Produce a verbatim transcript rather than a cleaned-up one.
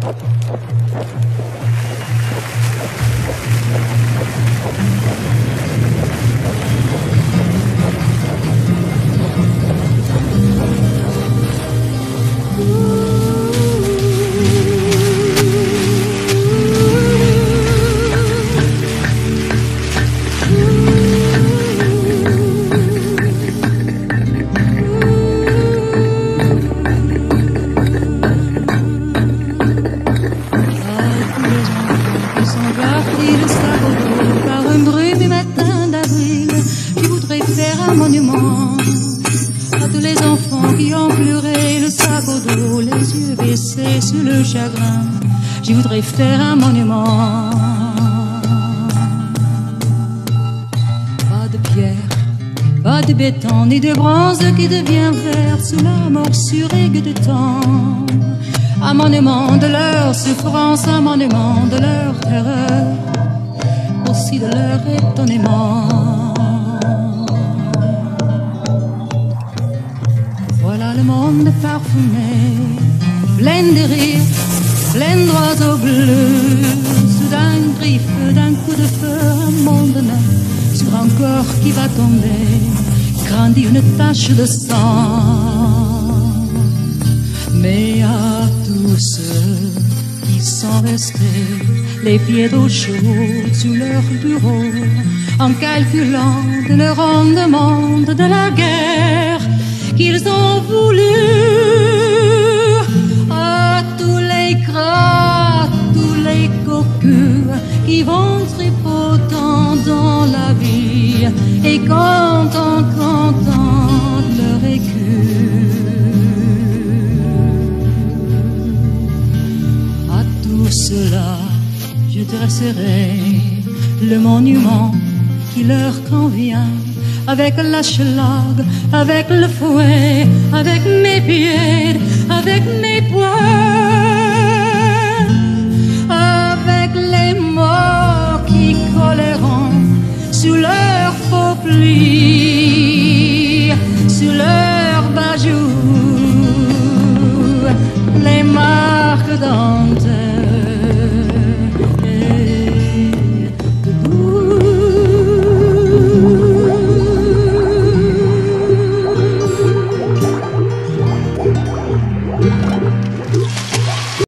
À tous les enfants qui ont pleuré le sac au dos, les yeux baissés sur le chagrin, je voudrais faire un monument. Pas de pierre, pas de béton, ni de bronze qui devient vert sous la morsure aiguë du temps. Un monument de leur souffrance, un monument de leur terreur, aussi de leur étonnement. Voilà le monde parfumé, plein de rires, plein d'oiseaux bleus. Soudain, griffe d'un coup de feu, un monde neuf sur un corps qui va tomber, grandit une tache de sang. Mais à tous ceux qui sont restés, les pieds d'eau chaude sur leur bureau, en calculant le rendement de la guerre qu'ils ont voulu, à tous les gras, tous les cocus qui vont tripotant dans la vie et content, content leur écu. À tout cela, je dresserai le monument qui leur convient, avec la schlag, avec le fouet, avec mes pieds, avec mes poings, avec les morts qui colleront sous leur faux plis, sous leur